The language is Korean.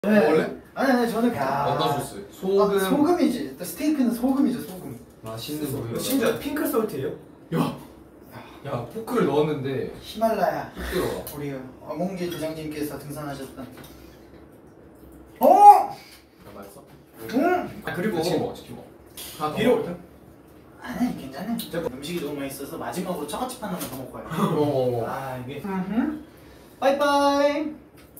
먹을래? 아니 저는 어떤 소스? 소금. 소금이지. 스테이크는 소금이죠 소금. 맛있는 거예요. 심지어 핑크 솔트예요? 야 포크를 넣었는데 히말라야. 뚝 들어가. 우리 어몽길 대장님께서 등산하셨던. 어? 야, 맛있어? 응. 그리고 치킨 먹어 치킨 먹어. 하나 더 비록- 먹을까? 아니 괜찮아. 음식이 너무 맛있어서 마지막으로 처갓집 하나만 더 먹고 가요. 어. 아 이게 빠이빠이.